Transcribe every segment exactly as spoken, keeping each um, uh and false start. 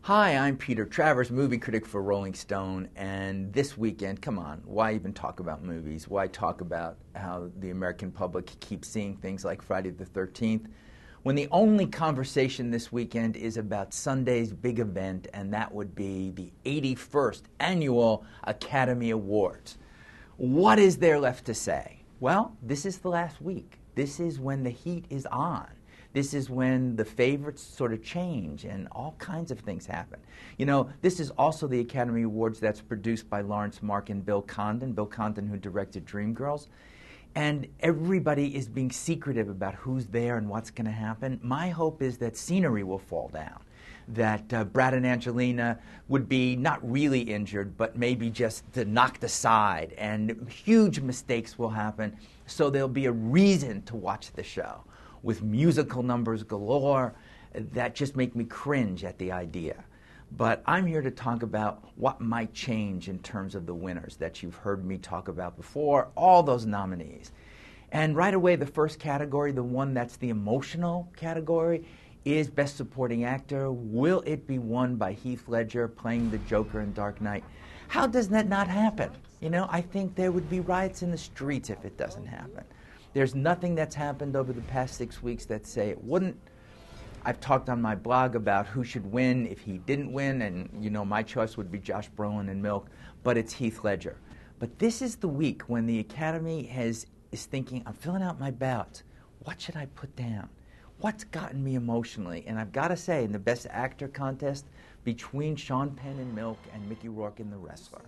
Hi, I'm Peter Travers, movie critic for Rolling Stone, and this weekend, come on, why even talk about movies? Why talk about how the American public keeps seeing things like Friday the thirteenth, when the only conversation this weekend is about Sunday's big event, and that would be the eighty-first Annual Academy Awards. What is there left to say? Well, this is the last week. This is when the heat is on. This is when the favorites sort of change and all kinds of things happen. You know, this is also the Academy Awards that's produced by Lawrence Mark and Bill Condon, Bill Condon who directed Dreamgirls. And everybody is being secretive about who's there and what's going to happen. My hope is that scenery will fall down, that uh, Brad and Angelina would be not really injured, but maybe just knocked aside, and huge mistakes will happen, so there'll be a reason to watch the show, with musical numbers galore that just make me cringe at the idea. But I'm here to talk about what might change in terms of the winners that you've heard me talk about before, all those nominees. And right away, the first category, the one that's the emotional category, is Best Supporting Actor. Will it be won by Heath Ledger playing the Joker in Dark Knight? How does that not happen? You know, I think there would be riots in the streets if it doesn't happen. There's nothing that's happened over the past six weeks that say it wouldn't. I've talked on my blog about who should win if he didn't win, and you know my choice would be Josh Brolin in Milk, but it's Heath Ledger. But this is the week when the Academy has is thinking, I'm filling out my ballots. What should I put down? What's gotten me emotionally? And I've got to say, in the Best Actor contest, between Sean Penn in Milk and Mickey Rourke in The Wrestler,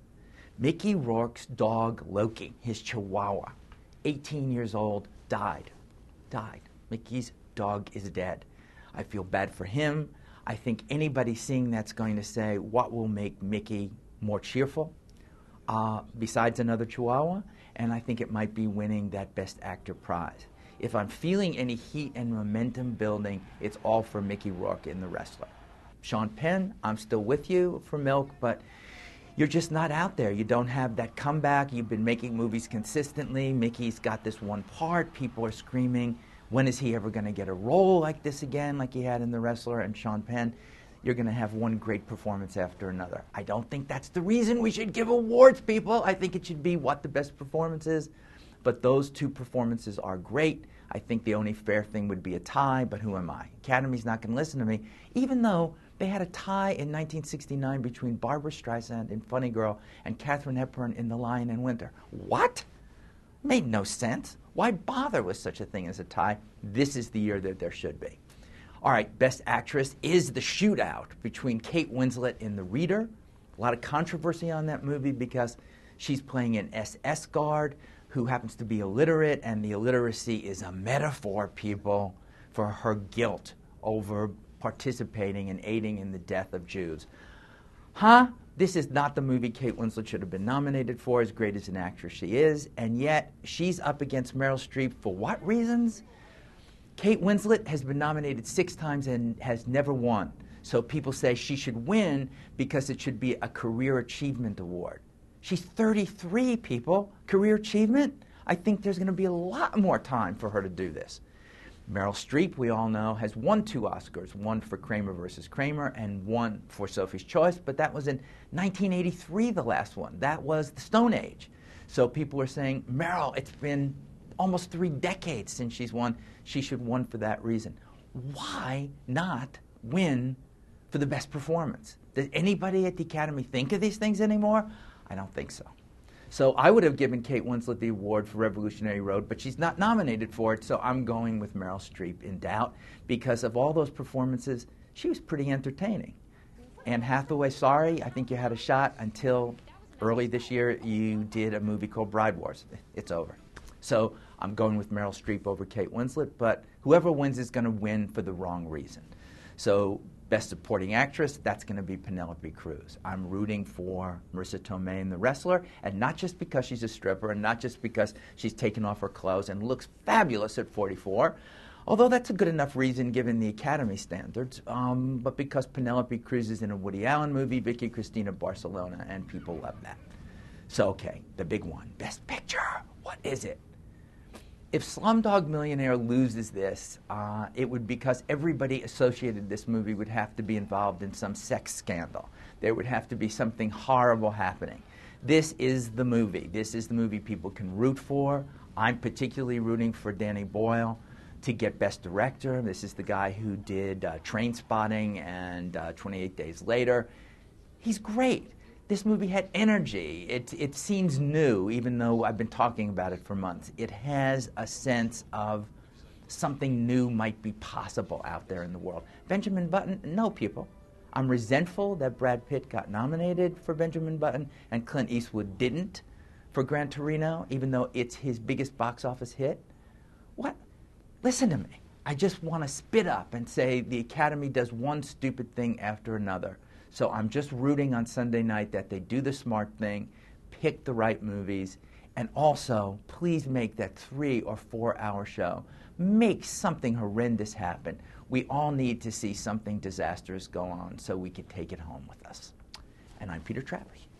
Mickey Rourke's dog Loki, his Chihuahua, eighteen years old, died. Died. Mickey's dog is dead. I feel bad for him. I think anybody seeing that's going to say, what will make Mickey more cheerful uh, besides another Chihuahua? And I think it might be winning that Best Actor prize. If I'm feeling any heat and momentum building, it's all for Mickey Rourke in The Wrestler. Sean Penn, I'm still with you for Milk, but you're just not out there. You don't have that comeback. You've been making movies consistently. Mickey's got this one part. People are screaming, when is he ever going to get a role like this again, like he had in The Wrestler? And Sean Penn, you're going to have one great performance after another. I don't think that's the reason we should give awards, people. I think it should be what the best performance is. But those two performances are great. I think the only fair thing would be a tie, but who am I? Academy's not going to listen to me, even though they had a tie in nineteen sixty-nine between Barbra Streisand in Funny Girl and Katharine Hepburn in The Lion in Winter. What? Made no sense. Why bother with such a thing as a tie? This is the year that there should be. All right, Best Actress is the shootout between Kate Winslet in The Reader. A lot of controversy on that movie because she's playing an S S guard who happens to be illiterate, and the illiteracy is a metaphor, people, for her guilt over participating and aiding in the death of Jews. Huh? This is not the movie Kate Winslet should have been nominated for, as great as an actress she is, and yet she's up against Meryl Streep for what reasons? Kate Winslet has been nominated six times and has never won. So people say she should win because it should be a career achievement award. She's thirty-three, people. Career achievement? I think there's going to be a lot more time for her to do this. Meryl Streep, we all know, has won two Oscars, one for Kramer versus Kramer and one for Sophie's Choice, but that was in nineteen eighty-three, the last one. That was the Stone Age. So people are saying, Meryl, it's been almost three decades since she's won. She should win for that reason. Why not win for the best performance? Does anybody at the Academy think of these things anymore? I don't think so. So I would have given Kate Winslet the award for Revolutionary Road, but she's not nominated for it, so I'm going with Meryl Streep in doubt because of all those performances. She was pretty entertaining. Anne Hathaway, sorry, I think you had a shot until early this year you did a movie called Bride Wars. It's over. So I'm going with Meryl Streep over Kate Winslet, but whoever wins is going to win for the wrong reason. So Best Supporting Actress, that's going to be Penelope Cruz. I'm rooting for Marissa Tomei in The Wrestler, and not just because she's a stripper, and not just because she's taken off her clothes and looks fabulous at forty-four, although that's a good enough reason given the Academy standards, um, but because Penelope Cruz is in a Woody Allen movie, Vicky Cristina Barcelona, and people love that. So, okay, the big one, Best Picture. What is it? If Slumdog Millionaire loses this, uh, it would because everybody associated with this movie would have to be involved in some sex scandal. There would have to be something horrible happening. This is the movie. This is the movie people can root for. I'm particularly rooting for Danny Boyle to get Best Director. This is the guy who did uh, Trainspotting and uh, twenty-eight days later. He's great. This movie had energy. It, it seems new, even though I've been talking about it for months. It has a sense of something new might be possible out there in the world. Benjamin Button, no, people. I'm resentful that Brad Pitt got nominated for Benjamin Button and Clint Eastwood didn't for Gran Torino, even though it's his biggest box office hit. What? Listen to me. I just want to spit up and say the Academy does one stupid thing after another. So I'm just rooting on Sunday night that they do the smart thing, pick the right movies, and also please make that three or four hour show. Make something horrendous happen. We all need to see something disastrous go on so we can take it home with us. And I'm Peter Travers.